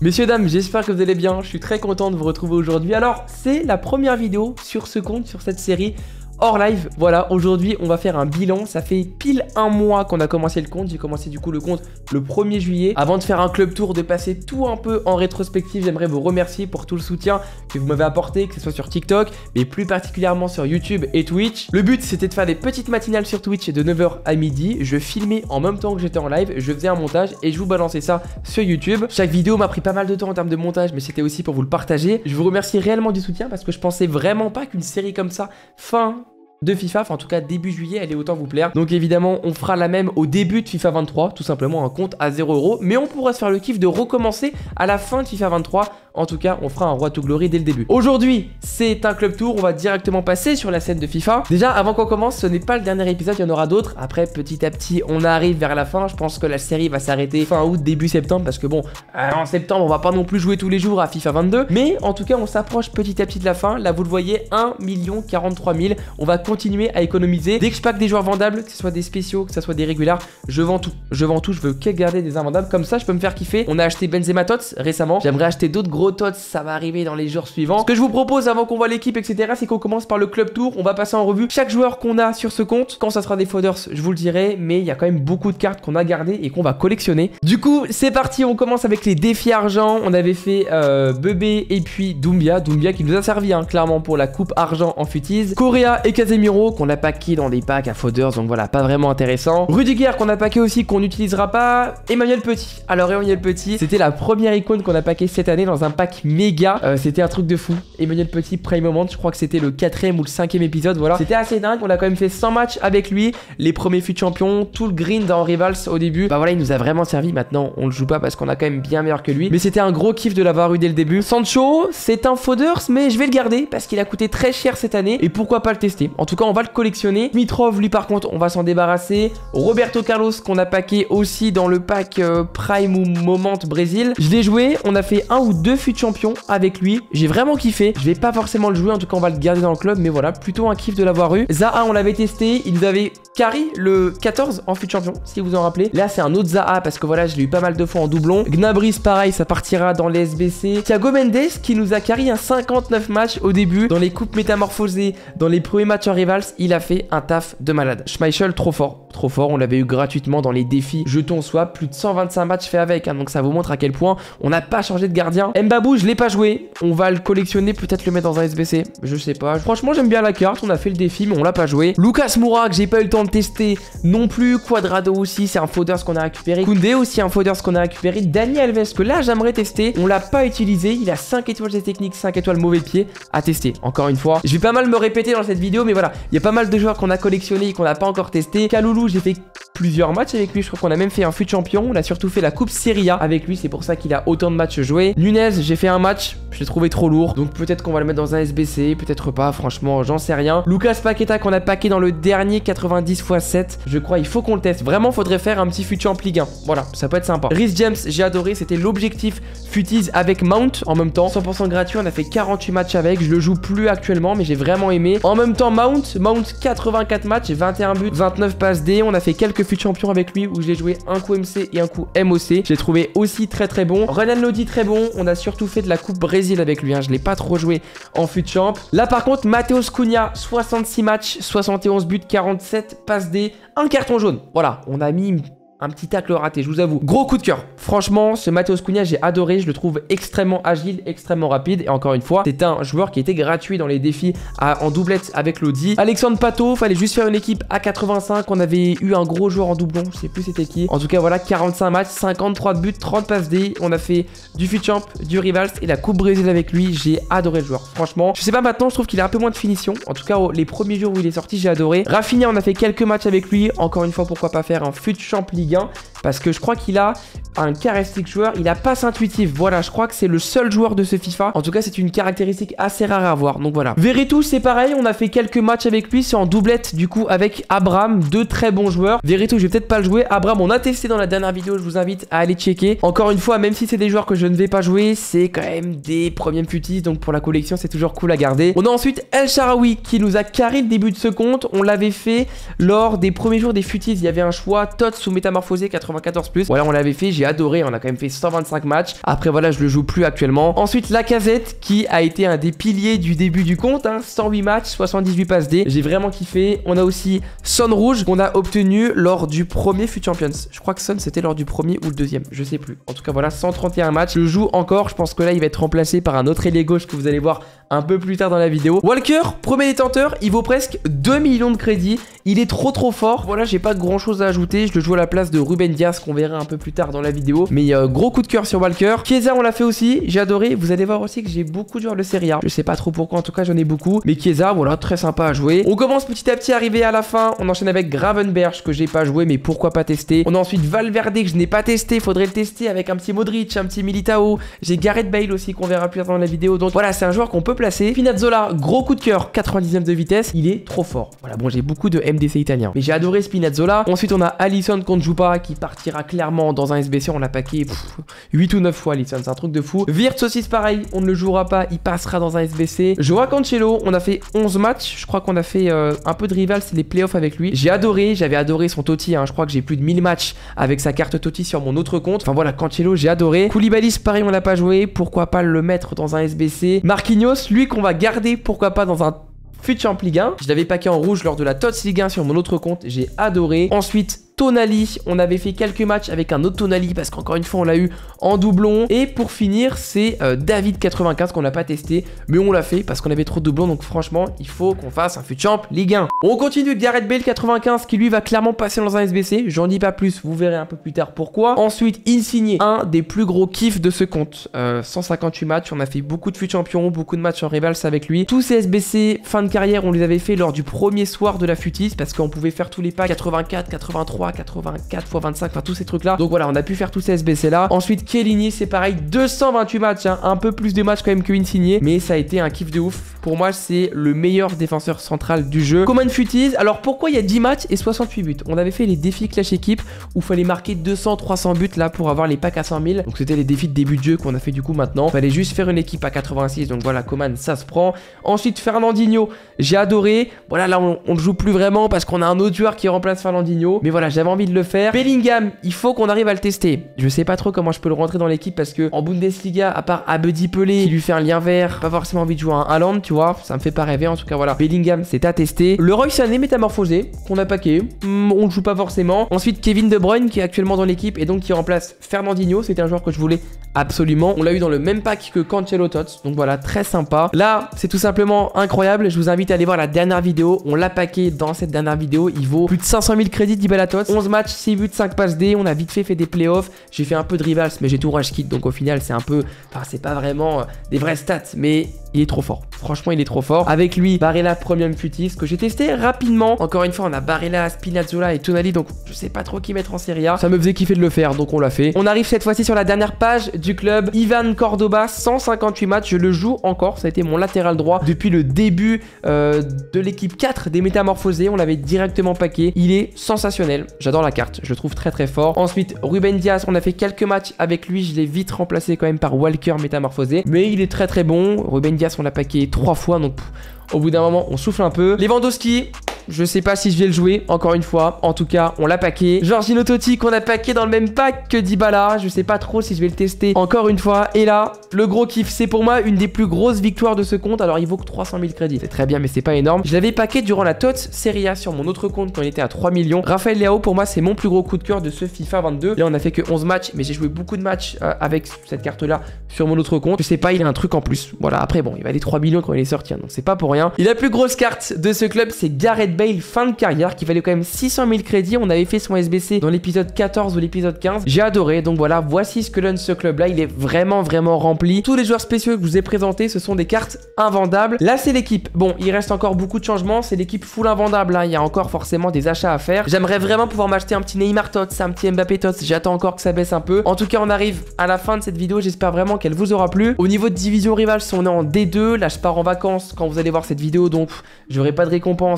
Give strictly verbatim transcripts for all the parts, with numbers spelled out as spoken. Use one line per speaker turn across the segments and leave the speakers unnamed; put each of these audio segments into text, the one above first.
Messieurs, dames, j'espère que vous allez bien. Je suis très content de vous retrouver aujourd'hui. Alors, c'est la première vidéo sur ce compte, sur cette série hors live. Voilà, aujourd'hui, on va faire un bilan. Ça fait pile un mois qu'on a commencé le compte. J'ai commencé du coup le compte le premier juillet. Avant de faire un club tour, de passer tout un peu en rétrospective, j'aimerais vous remercier pour tout le soutien que vous m'avez apporté, que ce soit sur TikTok, mais plus particulièrement sur YouTube et Twitch. Le but, c'était de faire des petites matinales sur Twitch de neuf heures à midi. Je filmais en même temps que j'étais en live, je faisais un montage et je vous balançais ça sur YouTube. Chaque vidéo m'a pris pas mal de temps en termes de montage, mais c'était aussi pour vous le partager. Je vous remercie réellement du soutien parce que je pensais vraiment pas qu'une série comme ça, fin de FIFA, enfin en tout cas début juillet, elle est autant vous plaire. Donc évidemment on fera la même au début de FIFA vingt-trois, tout simplement un compte à zéro euro, mais on pourra se faire le kiff de recommencer à la fin de FIFA vingt-trois. En tout cas on fera un Roi to Glory dès le début. Aujourd'hui c'est un club tour, on va directement passer sur la scène de FIFA. Déjà avant qu'on commence, ce n'est pas le dernier épisode, il y en aura d'autres. Après petit à petit on arrive vers la fin, je pense que la série va s'arrêter fin août, début septembre, parce que bon, en septembre on va pas non plus jouer tous les jours à FIFA vingt-deux, mais en tout cas on s'approche petit à petit de la fin. Là vous le voyez, un million quarante-trois mille, on va continuer à économiser. Dès que je pack des joueurs vendables, que ce soit des spéciaux, que ce soit des régulars, je vends tout. Je vends tout, je veux que garder des invendables. Comme ça, je peux me faire kiffer. On a acheté Benzema Tots récemment. J'aimerais acheter d'autres gros Tots, ça va arriver dans les jours suivants. Ce que je vous propose avant qu'on voit l'équipe, et cetera, c'est qu'on commence par le club tour. On va passer en revue chaque joueur qu'on a sur ce compte. Quand ça sera des fodders, je vous le dirai, mais il y a quand même beaucoup de cartes qu'on a gardées et qu'on va collectionner. Du coup, c'est parti, on commence avec les défis argent. On avait fait euh, Bébé et puis Doumbia. Doumbia qui nous a servi, hein, clairement, pour la coupe argent en futise. Correa et Casemiro qu'on a packé dans des packs à fodders, donc voilà, pas vraiment intéressant. Rudiger qu'on a packé aussi, qu'on n'utilisera pas. Emmanuel Petit. Alors Emmanuel Petit, c'était la première icône qu'on a packé cette année dans un pack méga. Euh, c'était un truc de fou. Emmanuel Petit, Prime Moment, je crois que c'était le quatrième ou le cinquième épisode, voilà. C'était assez dingue, on a quand même fait cent matchs avec lui. Les premiers fut champions, tout le green dans Rivals au début. Bah voilà, il nous a vraiment servi. Maintenant, on le joue pas parce qu'on a quand même bien meilleur que lui. Mais c'était un gros kiff de l'avoir eu dès le début. Sancho, c'est un fodders, mais je vais le garder parce qu'il a coûté très cher cette année. Et pourquoi pas le tester? En tout cas, on va le collectionner. Mitrov, lui par contre, on va s'en débarrasser. Roberto Carlos, qu'on a packé aussi dans le pack euh, Prime ou Moment Brésil. Je l'ai joué, on a fait un ou deux fut champions avec lui. J'ai vraiment kiffé. Je vais pas forcément le jouer, en tout cas on va le garder dans le club, mais voilà, plutôt un kiff de l'avoir eu. Zaha, on l'avait testé, il nous avait carry le quatorze en fut champion, si vous en rappelez. Là c'est un autre Zaha parce que voilà, je l'ai eu pas mal de fois en doublon. Gnabry, pareil, ça partira dans les S B C. Thiago Mendes qui nous a carry un cinquante-neuf matchs au début, dans les coupes métamorphosées, dans les premiers matchs en Rivals, il a fait un taf de malade. Schmeichel, trop fort, trop fort, on l'avait eu gratuitement dans les défis jetons swap, plus de cent vingt-cinq matchs fait avec, hein, donc ça vous montre à quel point on n'a pas changé de gardien. Mbabou, je l'ai pas joué, on va le collectionner, peut-être le mettre dans un S B C, je sais pas. Franchement j'aime bien la carte, on a fait le défi mais on l'a pas joué. Lucas Moura que j'ai pas eu le temps de tester non plus. Quadrado aussi, c'est un fodders qu'on a récupéré. Koundé aussi un fodders qu'on a récupéré. Dani Alves que là j'aimerais tester, on l'a pas utilisé, il a cinq étoiles des techniques, cinq étoiles mauvais pied à tester. Encore une fois, je vais pas mal me répéter dans cette vidéo, mais voilà, il y a pas mal de joueurs qu'on a collectionnés et qu'on n'a pas encore testé. Kaloulou, j'ai fait plusieurs matchs avec lui, je crois qu'on a même fait un fut champion. On a surtout fait la coupe Serie A avec lui, c'est pour ça qu'il a autant de matchs joués. Nunez, j'ai fait un match, je l'ai trouvé trop lourd, donc peut-être qu'on va le mettre dans un S B C, peut-être pas, franchement j'en sais rien. Lucas Paqueta qu'on a packé dans le dernier quatre-vingt-dix fois sept, je crois il faut qu'on le teste. Vraiment faudrait faire un petit fut champ Ligue un, voilà, ça peut être sympa. Rhys James, j'ai adoré, c'était l'objectif futise avec Mount en même temps, cent pour cent gratuit, on a fait quarante-huit matchs avec, je le joue plus actuellement mais j'ai vraiment aimé. En même temps Mount, Mount quatre-vingt-quatre matchs, vingt et un buts, vingt-neuf passes D, on a fait quelques fut champions avec lui où je l'ai joué un coup M C et un coup M O C. Je l'ai trouvé aussi très très bon. Renan Lodi très bon. On a surtout fait de la coupe Brésil avec lui, hein. Je l'ai pas trop joué en fut champ. Là par contre Matheus Cunha, soixante-six matchs, soixante et onze buts, quarante-sept passes D, un carton jaune. Voilà, on a mis un petit tacle raté, je vous avoue. Gros coup de cœur. Franchement, ce Matheus Cunha, j'ai adoré. Je le trouve extrêmement agile, extrêmement rapide. Et encore une fois, c'est un joueur qui était gratuit dans les défis à, en doublette avec Lodi. Alexandre Pato, fallait juste faire une équipe à quatre-vingt-cinq. On avait eu un gros joueur en doublon. Je sais plus c'était qui. En tout cas, voilà, quarante-cinq matchs, cinquante-trois buts, trente passes D. On a fait du fut champ, du Rivals et la coupe Brésil avec lui. J'ai adoré le joueur. Franchement, je sais pas maintenant, je trouve qu'il a un peu moins de finition. En tout cas, les premiers jours où il est sorti, j'ai adoré. Rafinha, on a fait quelques matchs avec lui. Encore une fois, pourquoi pas faire un fut champ Ligue un, parce que je crois qu'il a un caractéristique joueur, il a passe intuitive. Voilà, je crois que c'est le seul joueur de ce FIFA. En tout cas, c'est une caractéristique assez rare à avoir. Donc voilà. Veretout, c'est pareil, on a fait quelques matchs avec lui, c'est en doublette du coup avec Abraham, deux très bons joueurs. Veretout, je vais peut-être pas le jouer. Abraham, on a testé dans la dernière vidéo, je vous invite à aller checker. Encore une fois, même si c'est des joueurs que je ne vais pas jouer, c'est quand même des premiers futis, donc pour la collection, c'est toujours cool à garder. On a ensuite El Shaarawy qui nous a carré le début de ce compte. On l'avait fait lors des premiers jours des futis. Il y avait un choix Tots ou Métamorphose métamorphosé quatre-vingt-quatorze plus. Voilà, on l'avait fait, j'ai adoré, on a quand même fait cent vingt-cinq matchs. Après voilà, je le joue plus actuellement. Ensuite, Lacazette qui a été un des piliers du début du compte, hein, cent huit matchs, soixante-dix-huit passes D. J'ai vraiment kiffé. On a aussi Son Rouge qu'on a obtenu lors du premier F U T Champions. Je crois que Son c'était lors du premier ou le deuxième, je sais plus. En tout cas voilà, cent trente et un matchs. Je joue encore, je pense que là il va être remplacé par un autre ailier gauche que vous allez voir un peu plus tard dans la vidéo. Walker, premier détenteur, il vaut presque deux millions de crédits. Il est trop trop fort. Voilà, j'ai pas grand chose à ajouter. Je le joue à la place de Ruben Dias qu'on verra un peu plus tard dans la vidéo. Mais euh, gros coup de cœur sur Walker. Chiesa, on l'a fait aussi. J'ai adoré. Vous allez voir aussi que j'ai beaucoup de joueurs de Serie A. Je sais pas trop pourquoi, en tout cas j'en ai beaucoup. Mais Chiesa, voilà, très sympa à jouer. On commence petit à petit à arriver à la fin. On enchaîne avec Gravenberch que j'ai pas joué, mais pourquoi pas tester. On a ensuite Valverde que je n'ai pas testé. Faudrait le tester avec un petit Modric, un petit Militao. J'ai Gareth Bale aussi qu'on verra plus tard dans la vidéo. Donc voilà, c'est un joueur qu'on peut placer. Spinazzola, gros coup de cœur, quatre-vingt-dix-neuf de vitesse. Il est trop fort. Voilà, bon, j'ai beaucoup de M D C italiens. Mais j'ai adoré Spinazzola. Ensuite, on a Alisson qu'on ne joue pas, qui partira clairement dans un S B C. On l'a packé pff, huit ou neuf fois, Alisson. C'est un truc de fou. Wirtz aussi, c'est pareil. On ne le jouera pas. Il passera dans un S B C. Joao Cancelo, on a fait onze matchs. Je crois qu'on a fait euh, un peu de rival. C'est les playoffs avec lui. J'ai adoré. J'avais adoré son Totti. Hein. Je crois que j'ai plus de mille matchs avec sa carte Totti sur mon autre compte. Enfin voilà, Cancelo, j'ai adoré. Koulibaly, pareil, on l'a pas joué. Pourquoi pas le mettre dans un S B C. Marquinhos, lui qu'on va garder. Pourquoi pas dans un F U T Champ Ligue un. Je l'avais packé en rouge lors de la T O T S Ligue un sur mon autre compte. J'ai adoré. Ensuite, Tonali, on avait fait quelques matchs avec un autre Tonali parce qu'encore une fois on l'a eu en doublon. Et pour finir c'est euh, David quatre-vingt-quinze qu'on n'a pas testé mais on l'a fait parce qu'on avait trop de doublons. Donc franchement il faut qu'on fasse un F U T Champ Ligue un. On continue, Gareth Bale quatre-vingt-quinze qui lui va clairement passer dans un S B C. J'en dis pas plus, vous verrez un peu plus tard pourquoi. Ensuite Insigne, un des plus gros kiffs de ce compte, euh, cent cinquante-huit matchs, on a fait beaucoup de F U T Champions, beaucoup de matchs en rivals avec lui. Tous ces S B C fin de carrière on les avait fait lors du premier soir de la Futis parce qu'on pouvait faire tous les packs quatre-vingt-quatre, quatre-vingt-trois, quatre-vingt-quatre fois vingt-cinq, enfin tous ces trucs là. Donc voilà, on a pu faire tous ces S B C là. Ensuite Chiellini, c'est pareil, deux cent vingt-huit matchs, hein, un peu plus de matchs quand même que Insigne, mais ça a été un kiff de ouf. Pour moi c'est le meilleur défenseur central du jeu. Common Futis, alors pourquoi il y a dix matchs et soixante-huit buts? On avait fait les défis Clash Équipe où il fallait marquer deux cents, trois cents buts là pour avoir les packs à cent mille. Donc c'était les défis de début de jeu qu'on a fait du coup maintenant. Il fallait juste faire une équipe à quatre-vingt-six, donc voilà, Coman ça se prend. Ensuite Fernandinho, j'ai adoré. Voilà, là on, on le joue plus vraiment parce qu'on a un autre joueur qui remplace Fernandinho, mais voilà, j'avais envie de le faire. Bellingham, il faut qu'on arrive à le tester. Je sais pas trop comment je peux le rentrer dans l'équipe parce que en Bundesliga, à part Abedi Pelé qui lui fait un lien vert, pas forcément envie de jouer un Haaland, tu vois, ça me fait pas rêver. En tout cas voilà, Bellingham c'est à tester. Le Roy Sané métamorphosé qu'on a packé, hmm, on le joue pas forcément. Ensuite Kevin De Bruyne qui est actuellement dans l'équipe et donc qui remplace Fernandinho, c'était un joueur que je voulais absolument. On l'a eu dans le même pack que Cancelo Tots, donc voilà, très sympa. Là c'est tout simplement incroyable, je vous invite à aller voir la dernière vidéo, on l'a packé dans cette dernière vidéo, il vaut plus de cinq cent mille crédits Dybala Tots, onze matchs, six buts, cinq passes D, on a vite fait fait des playoffs, j'ai fait un peu de rivals mais j'ai tout rush kit, donc au final c'est un peu, enfin c'est pas vraiment euh, des vraies stats, mais il est trop fort. Franchement, il est trop fort. Avec lui, Barella Premium Futis, que j'ai testé rapidement. Encore une fois, on a Barella, Spinazzola et Tonali, donc je sais pas trop qui mettre en Serie A. Ça me faisait kiffer de le faire, donc on l'a fait. On arrive cette fois-ci sur la dernière page du club. Ivan Cordoba, cent cinquante-huit matchs, je le joue encore. Ça a été mon latéral droit depuis le début euh, de l'équipe quatre des métamorphosés. On l'avait directement packé. Il est sensationnel. J'adore la carte, je le trouve très très fort. Ensuite, Ruben Dias, on a fait quelques matchs avec lui. Je l'ai vite remplacé quand même par Walker métamorphosé. Mais il est très très bon. Ruben Dias, on l'a packé trois fois, donc pff, au bout d'un moment on souffle un peu. Lewandowski, je sais pas si je vais le jouer encore une fois, en tout cas on l'a packé. Giorgino Totti qu'on a packé dans le même pack que Dybala, je sais pas trop si je vais le tester encore une fois. Et là le gros kiff, c'est pour moi une des plus grosses victoires de ce compte. Alors il vaut que trois cent mille crédits, c'est très bien mais c'est pas énorme. Je l'avais packé durant la T O T S Serie A sur mon autre compte quand il était à trois millions. Raphaël Leao, pour moi c'est mon plus gros coup de cœur de ce FIFA vingt-deux. Là on a fait que onze matchs, mais j'ai joué beaucoup de matchs euh, avec cette carte là sur mon autre compte. Je sais pas, il a un truc en plus. Voilà, après bon, il valait trois millions quand il est sorti, hein, donc c'est pas pour rien. Et la plus grosse carte de ce club, c'est Gareth Bale fin de carrière qui valait quand même six cent mille crédits. On avait fait son S B C dans l'épisode quatorze ou l'épisode quinze. J'ai adoré, donc voilà, voici ce que donne ce club là. Il est vraiment vraiment rempli. Tous les joueurs spéciaux que je vous ai présentés, ce sont des cartes invendables. Là c'est l'équipe. Bon, il reste encore beaucoup de changements. C'est l'équipe full invendable, hein. Il y a encore forcément des achats à faire. J'aimerais vraiment pouvoir m'acheter un petit Neymar Tots, un petit Mbappé Tots. J'attends encore que ça baisse un peu. En tout cas, on arrive à la fin de cette vidéo. J'espère vraiment qu'elle vous aura plu. Au niveau de division rivale, on est en D deux. Là je pars en vacances quand vous allez voir cette vidéo, donc j'aurai pas de récompense et j'ai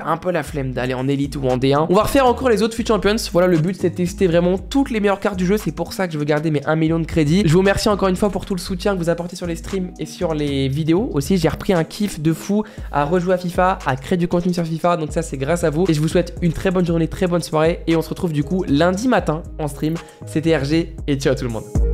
un peu la flemme d'aller en élite ou en D un. On va refaire encore les autres F U T Champions. Voilà, le but c'est de tester vraiment toutes les meilleures cartes du jeu. C'est pour ça que je veux garder mes un million de crédits. Je vous remercie encore une fois pour tout le soutien que vous apportez sur les streams et sur les vidéos. Aussi, j'ai repris un kiff de fou à rejouer à FIFA, à créer du contenu sur FIFA. Donc ça, c'est grâce à vous. Et je vous souhaite une très bonne journée, très bonne soirée. Et on se retrouve du coup lundi matin en stream. C'était R G et ciao tout le monde.